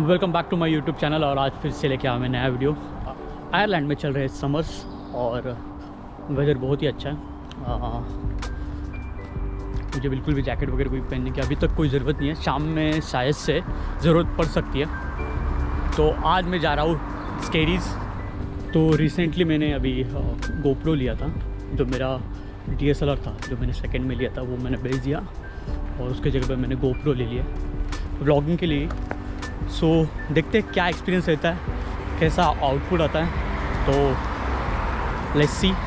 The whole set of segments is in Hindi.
Welcome back to my YouTube channel. और आज फिर से लेके आया मैं नया वीडियो। आयरलैंड में चल रहे समर्स और वेदर बहुत ही अच्छा है। मुझे बिल्कुल भी जैकेट वगैरह कोई पहनने की अभी तक कोई ज़रूरत नहीं है। शाम में शायद से ज़रूरत पड़ सकती है। तो आज मैं जा रहा हूँ स्केरीज़। तो रिसेंटली मैंने अभी गोप्रो लिया था, जो मेरा DSLR था जो मैंने सेकंड में लिया था, वो मैंने बेच दिया और उसके जगह पे मैंने गोप्रो ले लिया व्लॉगिंग के लिए। सो देखते हैं क्या एक्सपीरियंस रहता है, कैसा आउटपुट आता है। तो लेट्स सी।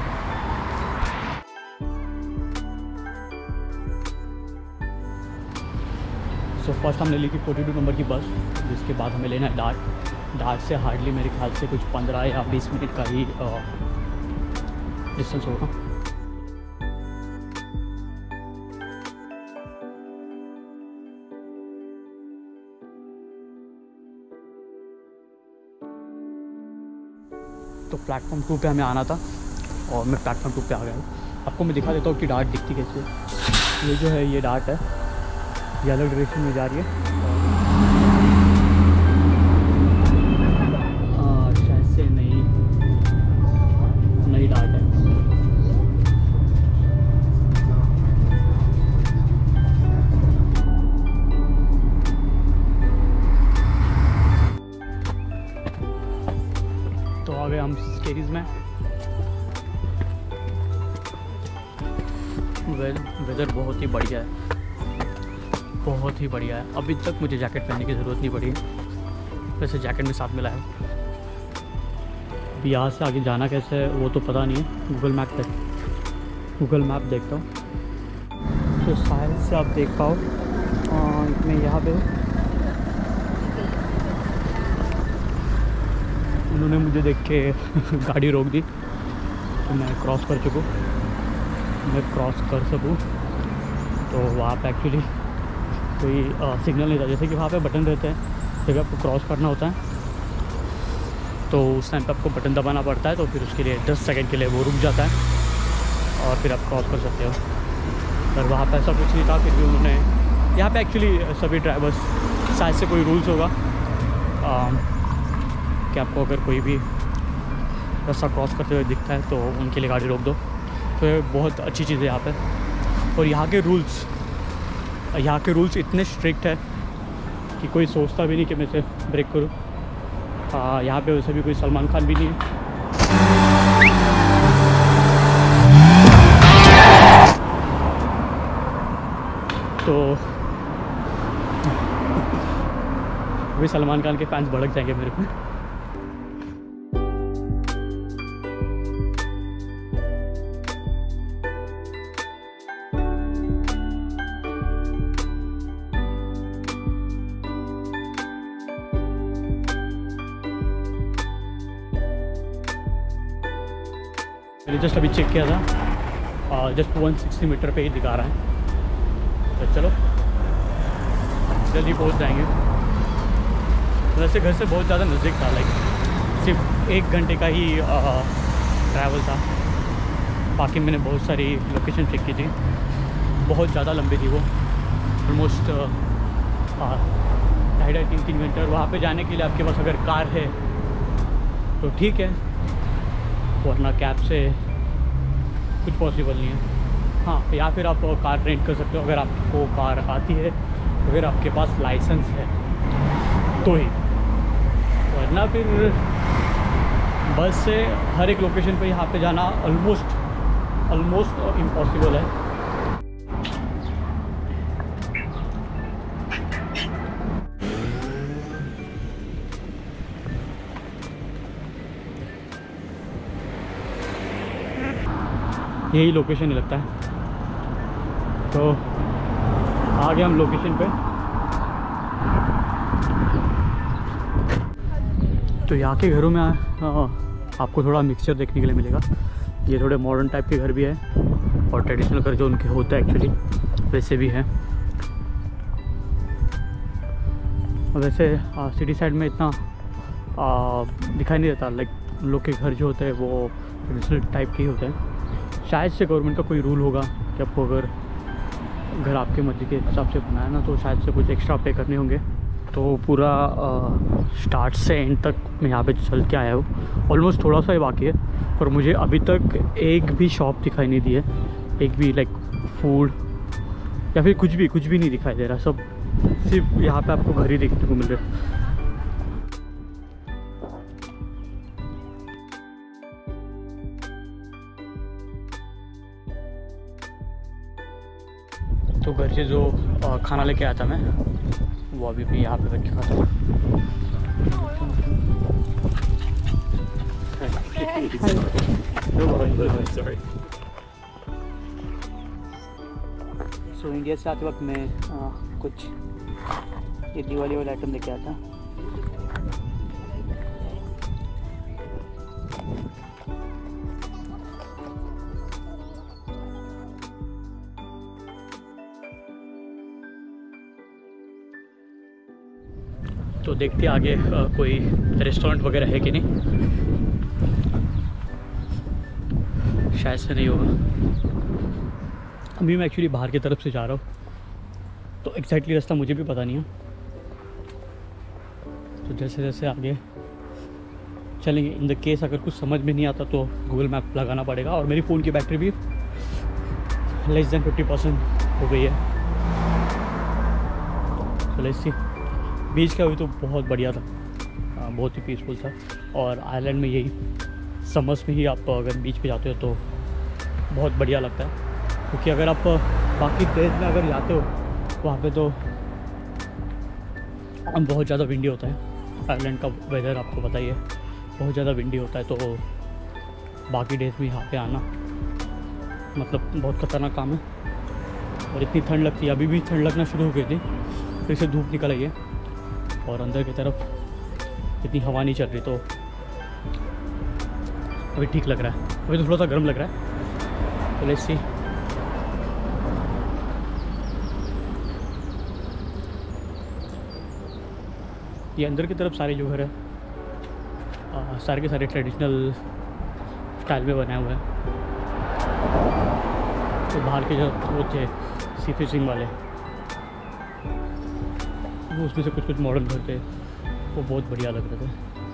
सो फर्स्ट हमने ली थी 42 नंबर की बस, जिसके बाद हमें लेना है डार्ट से हार्डली मेरे ख्याल से कुछ 15 या 20 मिनट का ही डिस्टेंस होगा। तो प्लेटफॉर्म 2 पे हमें आना था और मैं प्लेटफॉर्म 2 पे आ गया हूँ। आपको मैं दिखा देता हूँ कि डार्ट दिखती कैसे। ये जो है ये डार्ट है, ये अलग डायरेक्शन में जा रही है और शायद से नई डार्ट है। तो आ गए हम स्केरीज में। वेदर बहुत ही बढ़िया है, बहुत ही बढ़िया है। अभी तक मुझे जैकेट पहनने की ज़रूरत नहीं पड़ी। वैसे जैकेट में साथ मिला है। अभी यहाँ से आगे जाना कैसे है वो तो पता नहीं है। गूगल मैप देखता हूँ तो शायद से आप देख पाओ। मैं यहाँ पे उन्होंने मुझे देख के गाड़ी रोक दी तो मैं क्रॉस कर चुका। मैं क्रॉस कर सकूँ तो वहाँ पे एक्चुअली कोई सिग्नल नहीं था। जैसे कि वहाँ पे बटन रहते हैं जब आपको क्रॉस करना होता है तो उस टाइम पे आपको बटन दबाना पड़ता है। तो फिर उसके लिए 10 सेकंड के लिए वो रुक जाता है और फिर आप क्रॉस कर सकते हो। पर वहाँ पे ऐसा कुछ नहीं था। फिर भी उन्होंने यहाँ पे एक्चुअली सभी ड्राइवर्स शायद से कोई रूल्स होगा कि आपको अगर कोई भी रास्ता क्रॉस करते हुए दिखता है तो उनके लिए गाड़ी रोक दो। तो ये बहुत अच्छी चीज़ है यहाँ पे। और यहाँ के रूल्स इतने स्ट्रिक्ट है कि कोई सोचता भी नहीं कि मैं इसे ब्रेक करूँ। यहाँ पे वैसे भी कोई सलमान खान भी नहीं है। तो अभी सलमान खान के फैंस भड़क जाएंगे मेरे पे। मैंने जस्ट अभी चेक किया था, जस्ट 160 मीटर पे ही दिखा रहा है। तो चलो जल्दी पहुंच जाएंगे। वैसे घर से बहुत ज़्यादा नज़दीक था, लाइक सिर्फ 1 घंटे का ही ट्रैवल था। बाकी मैंने बहुत सारी लोकेशन चेक की थी, बहुत ज़्यादा लंबी थी वो, ऑलमोस्ट 2.5-3 घंटे। और वहाँ पे जाने के लिए आपके पास अगर कार है तो ठीक है, वरना कैब से कुछ पॉसिबल नहीं है। हाँ, या फिर आप कार रेंट कर सकते हो अगर आपको कार आती है, अगर आपके पास लाइसेंस है तो ही। वरना फिर बस से हर एक लोकेशन पे यहाँ पे जाना ऑलमोस्ट इम्पॉसिबल है। यही लोकेशन ही लगता है। तो आ गए हम लोकेशन पे। तो यहाँ के घरों में आपको थोड़ा मिक्सचर देखने के लिए मिलेगा। ये थोड़े मॉडर्न टाइप के घर भी है और ट्रेडिशनल घर जो उनके होते हैं एक्चुअली वैसे भी हैं। वैसे सिटी साइड में इतना दिखाई नहीं देता। लाइक लोग के घर जो होते हैं वो ट्रेडिशनल टाइप के ही होते हैं। शायद से गवर्नमेंट का कोई रूल होगा कि आपको अगर घर आपके मर्जी के हिसाब से बनाया ना तो शायद से कुछ एक्स्ट्रा पे करने होंगे। तो पूरा स्टार्ट से एंड तक मैं यहाँ पे चल के आया हूँ। ऑलमोस्ट थोड़ा सा ही बाकी है, पर मुझे अभी तक एक भी शॉप दिखाई नहीं दी है, एक भी लाइक फूड या फिर कुछ भी नहीं दिखाई दे रहा। सब सिर्फ यहाँ पे आपको घर ही देखने को मिल रहा है। तो घर से जो खाना लेके आया था मैं, वो अभी भी यहाँ पे रख के खाता हूँ। सो इंडिया से आते वक्त मैं कुछ ये दिवाली वाला आइटम लेके आया था। तो देखते हैं आगे कोई रेस्टोरेंट वगैरह है कि नहीं, शायद से नहीं होगा। अभी मैं एक्चुअली बाहर की तरफ से जा रहा हूँ, तो एग्जैक्टली रास्ता मुझे भी पता नहीं है। तो जैसे जैसे आगे चलेंगे, इन द केस अगर कुछ समझ में नहीं आता तो गूगल मैप लगाना पड़ेगा। और मेरी फ़ोन की बैटरी भी लेस देन 50% हो गई है। तो लेट्स सी। बीच का भी तो बहुत बढ़िया था, बहुत ही पीसफुल था। और आइलैंड में यही समर्स में ही आप अगर बीच पे जाते हो तो बहुत बढ़िया लगता है, क्योंकि अगर आप बाकी देश में अगर जाते हो वहाँ पे तो बहुत ज़्यादा विंडी होता है। आइलैंड का वेदर आपको पता ही है, बहुत ज़्यादा विंडी होता है। तो बाकी डेज में यहाँ पे आना मतलब बहुत ख़तरनाक काम है। और इतनी ठंड लगती है, अभी भी ठंड लगना शुरू हो गई थी, फिर से धूप निकल आई है और अंदर की तरफ इतनी हवा नहीं चल रही, तो अभी ठीक लग रहा है। अभी तो थोड़ा सा गर्म लग रहा है। तो लेट्स सी। ये अंदर की तरफ सारे जो घर है सारे के सारे ट्रेडिशनल स्टाइल में बनाए हुए हैं। तो बाहर के जो वो थे सी फिशिंग वाले, वो उसमें से कुछ मॉडल घर थे, वो बहुत बढ़िया लग रहे थे।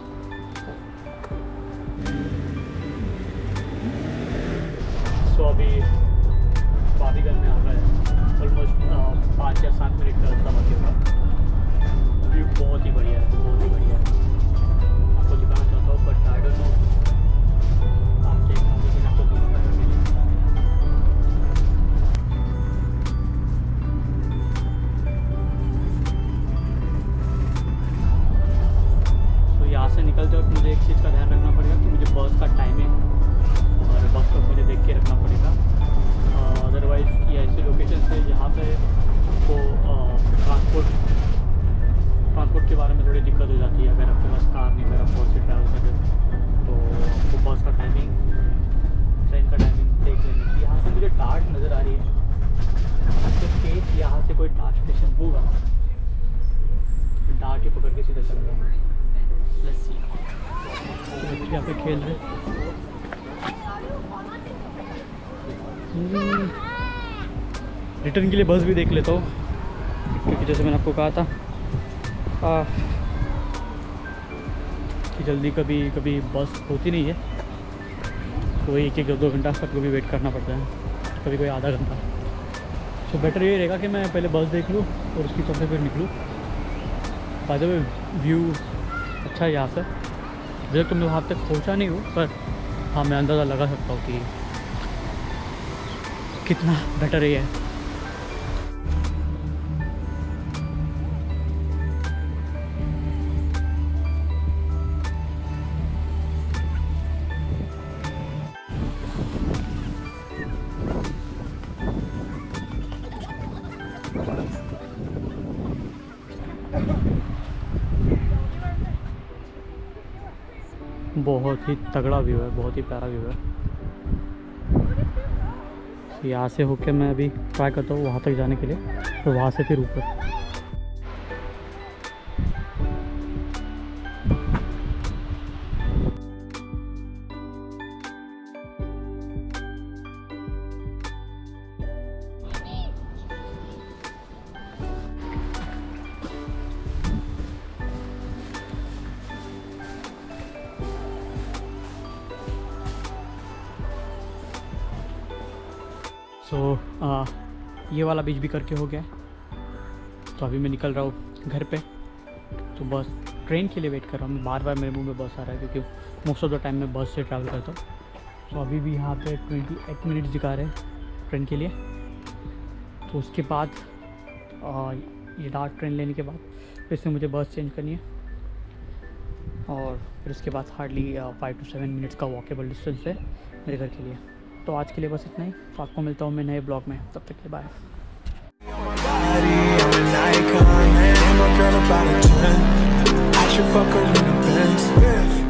सो अभी बाबीगंज में आ गए, ऑलमोस्ट 5 या 7 मिनट का रास्ता बाकी होगा। व्यू बहुत ही बढ़िया है, बहुत ही बढ़िया है। आपको दिखाना चाहता हूँ बट आई डोंट नो आप देखना, लेकिन आपको दिखाना चाहिए। तो यहाँ से निकलते वक्त मुझे एक चीज़ का ध्यान रखना पड़ेगा कि मुझे बस का टाइमिंग और बस को मुझे देख के रखना पड़ेगा। अदरवाइज़ ये ऐसी लोकेशन है जहाँ पे आपको ट्रांसपोर्ट के बारे में थोड़ी दिक्कत हो जाती है। अगर आपके पास कार नहीं, अगर आप बस से ट्रैवल कर रहे हो तो आपको बस का टाइमिंग, ट्रेन का टाइमिंग देख लेना चाहिए। यहाँ से मुझे डार्ट नज़र आ रही है, तो केस यहाँ से कोई डार्ट स्टेशन होगा, डार्ट ही पकड़ के सीधा चल जाऊँगा। Let's see. बच्चे यहाँ पे खेल रहे। रिटर्न के लिए बस भी देख लेता हूँ, क्योंकि जैसे मैंने आपको कहा था कि जल्दी कभी कभी बस होती नहीं है, तो 1-2 घंटा तक भी वेट करना पड़ता है, कभी कोई आधा घंटा। तो बेटर ये रहेगा कि मैं पहले बस देख लूँ और उसकी तरफ से फिर निकलूँ। बाय द वे व्यू अच्छा है यहाँ से। अभी तक तो मैं वहाँ तक पहुँचा नहीं हूँ, पर हाँ मैं अंदाज़ा लगा सकता हूँ कि कितना बेटर ये है। बहुत ही तगड़ा व्यू है, बहुत ही प्यारा व्यू है। यहाँ से होके मैं अभी ट्राई करता हूँ वहाँ तक जाने के लिए, तो वहाँ से फिर ऊपर। सो ये वाला बीच भी करके हो गया है। तो अभी मैं निकल रहा हूँ घर पे। तो बस ट्रेन के लिए वेट कर रहा हूँ। बार बार मेरे मुंह में बस आ रहा है क्योंकि मोस्ट ऑफ द टाइम मैं बस से ट्रैवल करता हूँ। तो अभी भी यहाँ पे 28 मिनट्स दिखा रहे हैं ट्रेन के लिए। तो उसके बाद ये डार्क ट्रेन लेने के बाद फिर से मुझे बस चेंज करनी है और फिर उसके बाद हार्डली 5 to 7 मिनट्स का वॉकेबल डिस्टेंस है मेरे घर के लिए। तो आज के लिए बस इतना ही। तो आपको मिलता हूँ मैं नए ब्लॉग में, तब तक के bye. I should fuck her in the Benz.